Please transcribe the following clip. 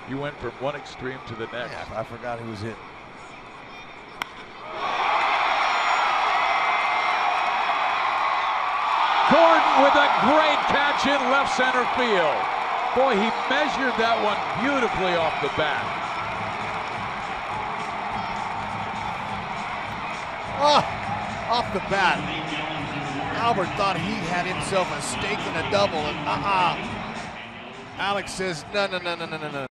You went from one extreme to the next. Yeah, I forgot he was hit. Gordon with a great catch in left center field. Boy, he measured that one beautifully off the bat. Oh, off the bat. Albert thought he had himself a steak and a double, and Alex says, no.